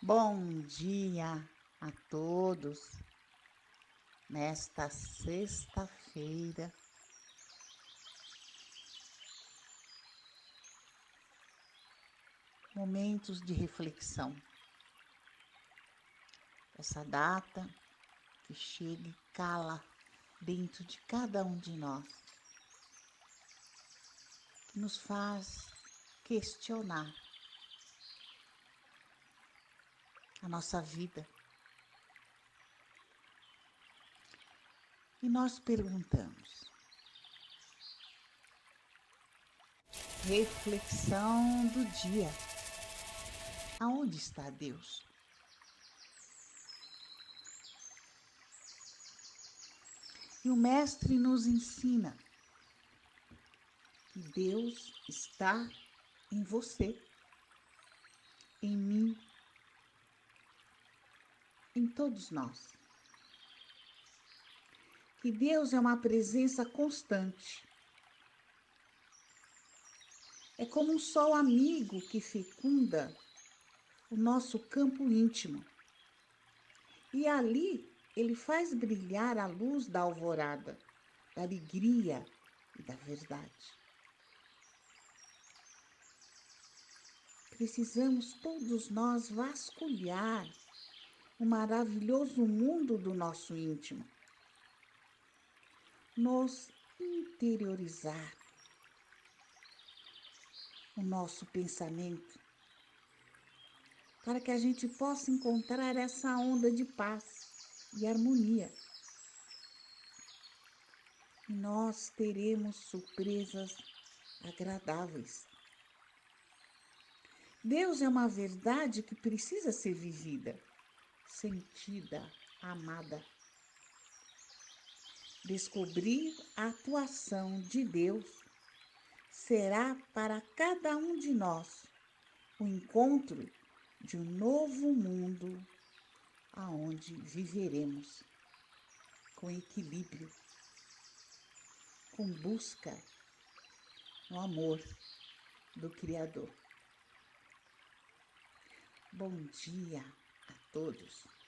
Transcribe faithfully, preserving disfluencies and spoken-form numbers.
Bom dia a todos nesta sexta-feira. Momentos de reflexão. Essa data que chega e cala dentro de cada um de nós, que nos faz questionar a nossa vida. E nós perguntamos: reflexão do dia. Aonde está Deus? E o Mestre nos ensina que Deus está em você, em mim, em todos nós. Que Deus é uma presença constante. É como um sol amigo que fecunda o nosso campo íntimo. E ali ele faz brilhar a luz da alvorada, da alegria e da verdade. Precisamos todos nós vasculhar o maravilhoso mundo do nosso íntimo, nos interiorizar o nosso pensamento, para que a gente possa encontrar essa onda de paz e harmonia. E nós teremos surpresas agradáveis. Deus é uma verdade que precisa ser vivida, sentida, amada. Descobrir a atuação de Deus será para cada um de nós o encontro de um novo mundo aonde viveremos com equilíbrio, com busca no amor do Criador. Bom dia a todos.